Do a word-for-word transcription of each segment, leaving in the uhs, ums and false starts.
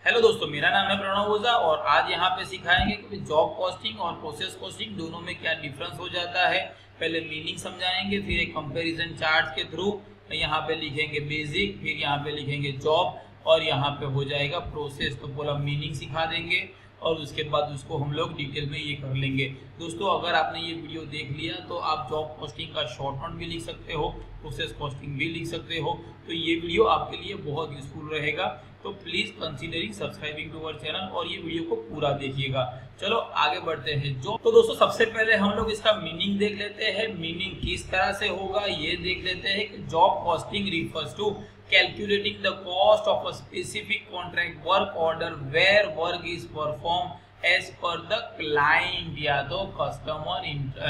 Hello दोस्तों, मेरा नाम है प्रणव और आज यहाँ पे सिखाएंगे कि जॉब कॉस्टिंग और प्रोसेस कॉस्टिंग दोनों में क्या डिफरेंस हो जाता है। पहले मीनिंग समझाएंगे, फिर एक कंपैरिजन चार्ट के थ्रू यहाँ पे लिखेंगे बेसिक, फिर यहाँ पे लिखेंगे जॉब और यहाँ पे हो जाएगा प्रोसेस। तो पूरा मीनिंग सिखा देंगे और उसके बाद उसको हम लोग डिटेल में ये कर लेंगे। दोस्तों, अगर आपने ये वीडियो देख लिया तो आप जॉब कॉस्टिंग का शॉर्ट नोट भी लिख सकते हो, प्रोसेस कॉस्टिंग भी लिख सकते हो। तो ये वीडियो आपके लिए बहुत यूजफुल रहेगा, तो please considering subscribing to our channel और ये वीडियो को पूरा देखिएगा। चलो आगे बढ़ते हैं। जो तो दोस्तों सबसे पहले हम लोग इसका मीनिंग देख लेते हैं। मीनिंग किस तरह से होगा ये देख लेते हैं कि job costing refers to calculating the cost of a specific contract work order where work is performed as per the client या तो customer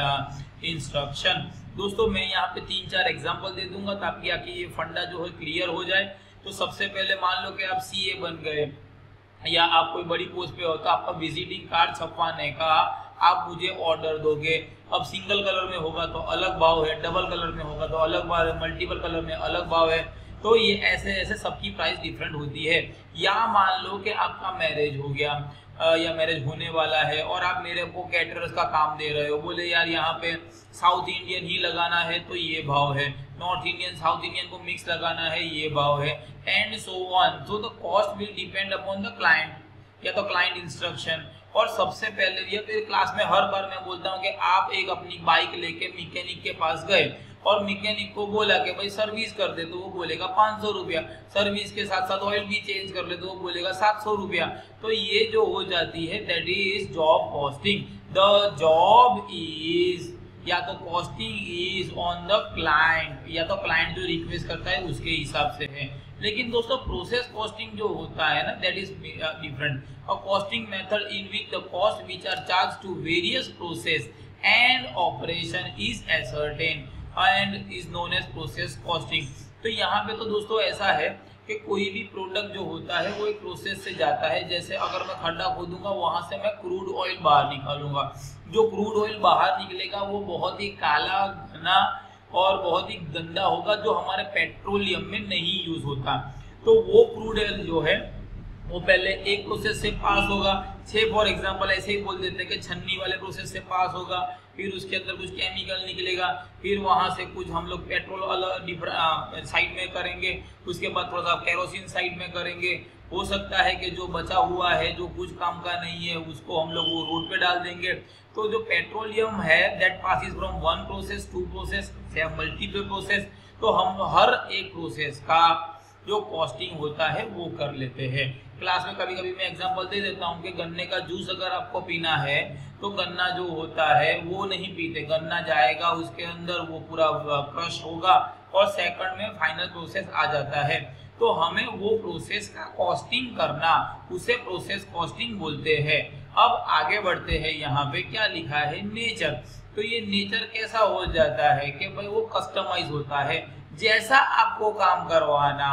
instruction। दोस्तों मैं यहाँ पे तीन चार एग्जांपल दे दूंगा ताकि आके ये फंडा जो है क्लियर हो जाए। तो सबसे पहले मान लो कि आप सीए बन गए या आप कोई बड़ी पोस्ट पे हो तो आपका विजिटिंग कार्ड छपवाने का आप मुझे ऑर्डर दोगे। अब सिंगल कलर में होगा तो अलग भाव है, डबल कलर में होगा तो अलग भाव है, मल्टीपल कलर में अलग भाव है। तो ये ऐसे ऐसे सबकी प्राइस डिफरेंट होती है। या मान लो कि आपका मैरिज हो गया या मैरिज होने वाला है और आप मेरे को कैटरर्स का काम दे रहे हो, बोले यार यहाँ पे साउथ इंडियन ही लगाना है तो ये भाव है, नॉर्थ इंडियन साउथ इंडियन को मिक्स लगाना है ये भाव है, and so on. So the cost will depend upon the client या तो क्लाइंट इंस्ट्रक्शन। और सबसे पहले ये तो क्लास में हर बार मैं बोलता हूँ कि आप एक अपनी बाइक लेके मैकेनिक के पास गए और मैकेनिक को बोला कि भाई सर्विस कर दे, तो वो बोलेगा पाँच सौ रुपया, सर्विस के साथ साथ ऑयल भी चेंज कर ले तो वो बोलेगा सात सौ रुपया। तो ये जो हो जाती है that is job costing. The job is या तो costing is on the client या तो क्लाइंट जो रिक्वेस्ट करता है उसके हिसाब से है। लेकिन दोस्तों प्रोसेस कॉस्टिंग जो होता है ना that is different. A costing method in which the cost which are charge to various process and operation is ascertain and is known as process costing. तो यहाँ पे तो दोस्तों ऐसा है कि कोई भी प्रोडक्ट जो होता है वो एक प्रोसेस से जाता है। जैसे अगर मैं खड्डा खोदूंगा वहां से मैं क्रूड ऑयल बाहर निकालूंगा, जो क्रूड ऑयल बाहर निकलेगा वो बहुत ही काला घना और बहुत ही गंदा होगा जो हमारे पेट्रोलियम में नहीं यूज होता। तो वो क्रूड ऑयल जो है वो पहले एक प्रोसेस से पास होगा। छह फॉर एग्जांपल ऐसे ही बोल देते हैं कि छन्नी वाले प्रोसेस से पास होगा, फिर उसके अंदर कुछ केमिकल निकलेगा, फिर वहां से कुछ हम लोग पेट्रोल अलग साइड में करेंगे, उसके बाद थोड़ा सा केरोसिन साइड में करेंगे। हो सकता है कि जो बचा हुआ है जो कुछ काम का नहीं है उसको हम लोग वो रोड पे डाल देंगे। तो जो पेट्रोलियम है that passes from one process to process या मल्टीपल प्रोसेस। तो हम हर एक प्रोसेस का जो कॉस्टिंग होता है वो कर लेते हैं। क्लास में कभी कभी मैं एग्जांपल दे देता हूँ कि गन्ने का जूस अगर आपको पीना है तो गन्ना जो होता है वो नहीं पीते, गन्ना जाएगा उसके अंदर वो पूरा क्रश होगा और सेकंड में फाइनल प्रोसेस आ जाता है। तो हमें वो प्रोसेस का कॉस्टिंग करना उसे प्रोसेस कॉस्टिंग बोलते हैं। अब आगे बढ़ते हैं, यहाँ पे क्या लिखा है नेचर। तो ये नेचर कैसा हो जाता है कि भाई वो कस्टमाइज होता है, जैसा आपको काम करवाना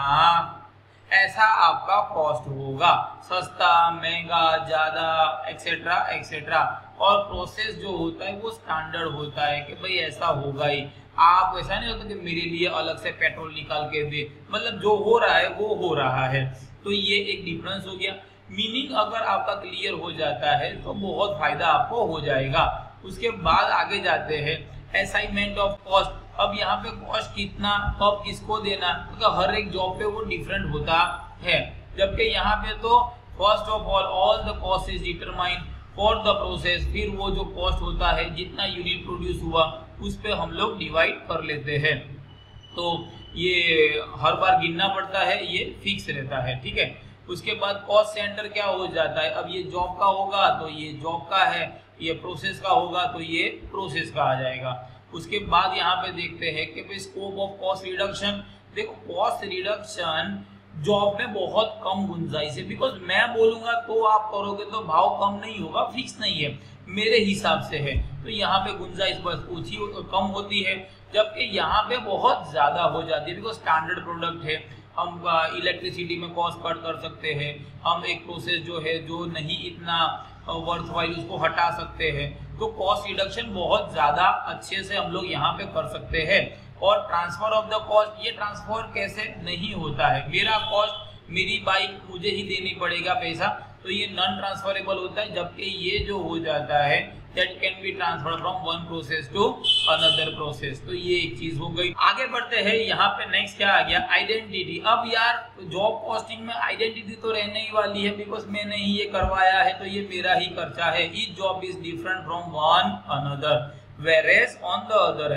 ऐसा आपका कॉस्ट होगा, सस्ता महंगा ज्यादा एक्सेट्रा एक्सेट्रा। और प्रोसेस जो होता है वो स्टैंडर्ड होता है कि भाई ऐसा होगा ही। आप ऐसा नहीं होता कि मेरे लिए अलग से पेट्रोल निकाल के दे, मतलब जो हो रहा है वो हो रहा है। तो ये एक डिफरेंस हो गया। मीनिंग अगर आपका क्लियर हो जाता है तो बहुत फायदा आपको हो जाएगा। उसके बाद आगे जाते हैं असाइनमेंट ऑफ कॉस्ट। अब यहाँ पे कॉस्ट कितना कब किसको देना, तो हर एक जॉब पे वो डिफरेंट होता है। जबकि यहाँ पे तो first of all all the cost is determined for the process. फिर वो जो कॉस्ट होता है जितना यूनिट प्रोड्यूस हुआ उस पे हम लोग डिवाइड कर लेते हैं। तो ये हर बार गिनना पड़ता है, ये फिक्स रहता है, ठीक है। उसके बाद कॉस्ट सेंटर क्या हो जाता है, अब ये जॉब का होगा तो ये जॉब का है, ये प्रोसेस का होगा तो ये प्रोसेस का आ जाएगा। उसके बाद यहाँ पे देखते हैं कि भाई स्कोप ऑफ कॉस्ट रिडक्शन। देखो कॉस्ट रिडक्शन जॉब में बहुत कम गुंजाइश है, बिकॉज मैं बोलूंगा तो आप करोगे तो भाव कम नहीं होगा, फिक्स नहीं है, मेरे हिसाब से है। तो यहाँ पे गुंजाइश बस ऊंची कम होती है, जबकि यहाँ पे बहुत ज्यादा हो जाती है बिकॉज स्टैंडर्ड प्रोडक्ट है। हम इलेक्ट्रिसिटी में कॉस्ट कट कर सकते हैं, हम एक प्रोसेस जो है जो नहीं इतना वर्थ वाइल उसको हटा सकते हैं। तो कॉस्ट रिडक्शन बहुत ज्यादा अच्छे से हम लोग यहाँ पे कर सकते हैं। और ट्रांसफर ऑफ द कॉस्ट, ये ट्रांसफर कैसे नहीं होता है, मेरा कॉस्ट मेरी बाइक मुझे ही देनी पड़ेगा पैसा, तो ये नॉन ट्रांसफरेबल होता है। जबकि ये जो हो जाता है that can be transferred from one process to another process. तो ये एक चीज हो गई। आगे बढ़ते हैं, यहाँ पे नेक्स्ट क्या आ गया, आइडेंटिटी। अब यार जॉब कॉस्टिंग में आइडेंटिटी तो रहने ही वाली है, बिकॉज मैंने ही ये करवाया है तो ये मेरा ही खर्चा है। Each job is different from one another, whereas on the other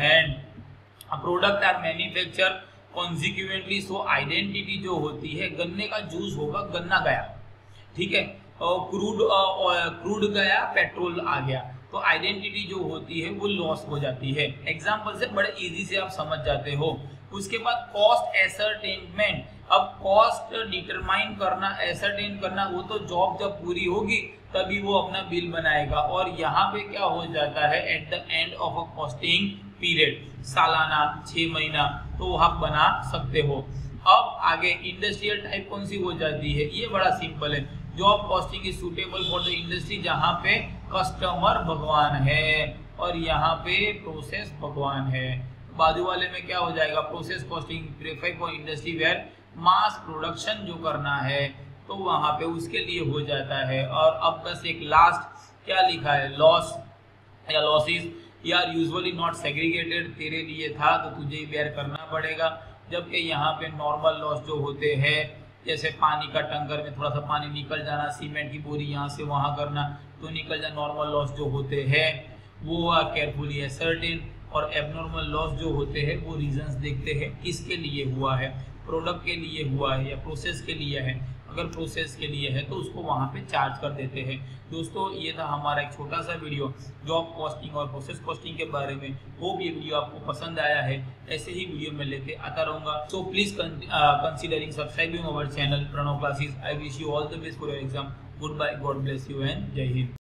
hand a product are manufactured consequently, so identity जो होती है, गन्ने का जूस होगा, गन्ना गया, ठीक है, क्रूड क्रूड गया, पेट्रोल आ गया, तो आइडेंटिटी जो होती है वो लॉस हो जाती है। एग्जाम्पल से बड़े इजी से आप समझ जाते हो। उसके बाद कॉस्ट एसरटेनमेंट। अब कॉस्ट डिटरमाइन करना, एसरटेन करना, वो तो जॉब जब पूरी होगी तभी वो अपना बिल बनाएगा। और यहाँ पे क्या हो जाता है, at the end of a costing period, सालाना, छह महीना, तो आप बना सकते हो। अब आगे इंडस्ट्रियल टाइप कौन सी हो जाती है, ये बड़ा सिंपल है। Job costing is suitable for the industry, जहाँ पे कस्टमर भगवान है और यहाँ पे प्रोसेस भगवान है। बाजू वाले में क्या हो जाएगा, process costing prefer for industry where mass production जो करना है तो वहाँ पे उसके लिए हो जाता है। और अब बस एक लास्ट क्या लिखा है, लॉस या लॉसेस यार यूजुअली नॉट सेग्रीगेटेड, तेरे लिए था तो तुझे ही बेयर करना पड़ेगा। जबकि यहाँ पे नॉर्मल लॉस जो होते हैं, जैसे पानी का टंकर में थोड़ा सा पानी निकल जाना, सीमेंट की बोरी यहाँ से वहाँ करना तो निकल जाए, नॉर्मल लॉस जो होते हैं वो केयरफुली एसर्टेन। और एबनॉर्मल लॉस जो होते हैं वो रीजंस देखते हैं किसके लिए हुआ है, प्रोडक्ट के लिए हुआ है या प्रोसेस के लिए है। अगर प्रोसेस के लिए है तो उसको वहाँ पे चार्ज कर देते हैं। दोस्तों ये था हमारा एक छोटा सा वीडियो जॉब कॉस्टिंग और प्रोसेस कॉस्टिंग के बारे में। होप ये वीडियो आपको पसंद आया है, ऐसे ही वीडियो मैं लेते आता रहूँगा। So please considering subscribing our channel Pranav classes. I wish you all the best for your exam. Good bye, God bless you and Jai Hind.